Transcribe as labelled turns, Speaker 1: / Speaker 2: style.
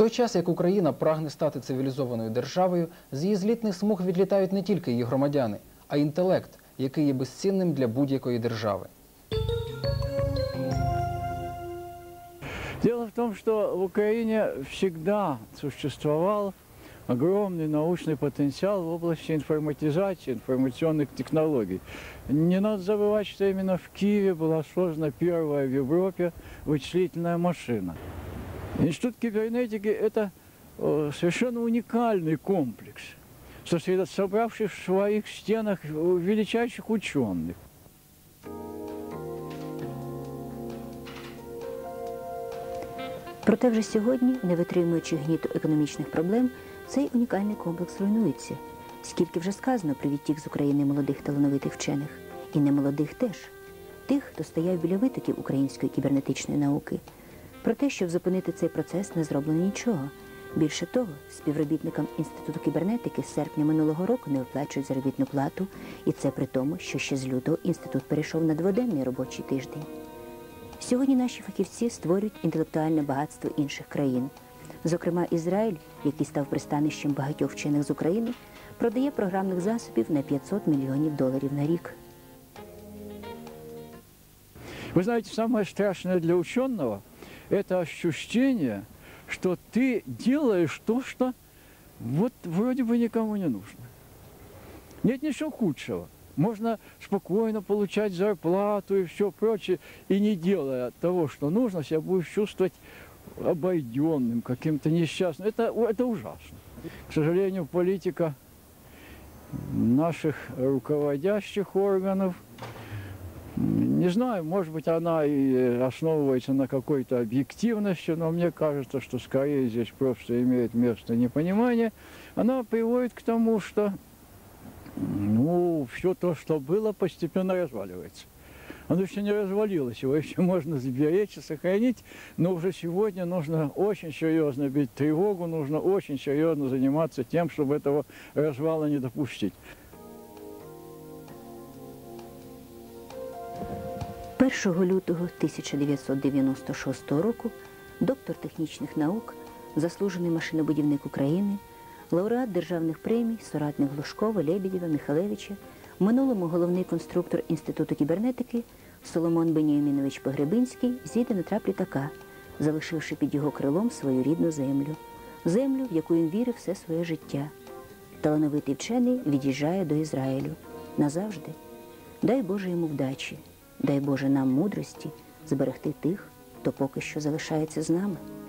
Speaker 1: той час, як Україна прагне стати цивілізованою державою, з її злітних смуг відлітають не тільки її громадяни, а й інтелект, який є безцінним для будь-якої держави.
Speaker 2: Дело в том, что в Украине всегда существовал огромный научный потенциал в области информатизации, информационных технологий. Не надо забывать, что именно в Киеве была создана первая в Европе вычислительная машина. Институт кибернетики – это совершенно уникальный комплекс, собравший в своих стенах величайших ученых.
Speaker 3: Проте вже сьогодні, не витримуючи гніту економічних проблем, цей унікальний комплекс руйнується. Скільки вже сказано про відтік з України молодих талановитих вчених. І немолодих теж. Тих, хто стояв біля витоків української кібернетичної науки. Про те, щоб зупинити цей процес, не зроблено нічого. Більше того, співробітникам Інституту кібернетики з серпня минулого року не виплачують заробітну плату. І це при тому, що ще з лютого інститут перейшов на дводенний робочий тиждень. Сьогодні наші фахівці створюють інтелектуальне багатство інших країн. Зокрема, Ізраїль, який став пристанищем багатьох вчених з України, продає програмних засобів на $500 мільйонів на рік.
Speaker 2: Вы знаете, самое страшное для ученого – это ощущение, что ты делаешь то, что вот вроде бы никому не нужно. Нет ничего худшего. Можно спокойно получать зарплату и все прочее, и не делая того, что нужно, себя будешь чувствовать обойденным, каким-то несчастным. Это ужасно. К сожалению, политика наших руководящих органов, не знаю, может быть, она и основывается на какой-то объективности, но мне кажется, что скорее здесь просто имеет место непонимание. Она приводит к тому, что все то, что было, постепенно разваливается. Оно еще не развалилось, его еще можно сберечь и сохранить, но уже сегодня нужно очень серьезно бить тревогу, нужно очень серьезно заниматься тем, чтобы этого развала не допустить.
Speaker 3: 1 лютого 1996 року доктор технічних наук, заслужений машинобудівник України, лауреат державних премій, соратник Глушкова, Лебедєва, Михалевича, в минулому головний конструктор Інституту кібернетики Соломон Беніамінович Погребинський зійде на трап літака, залишивши під його крилом свою рідну землю. Землю, в яку він вірив все своє життя. Талановитий вчений від'їжджає до Ізраїлю. Назавжди. Дай Боже йому вдачі. Дай Боже нам мудрості зберегти тих, хто поки що залишається з нами.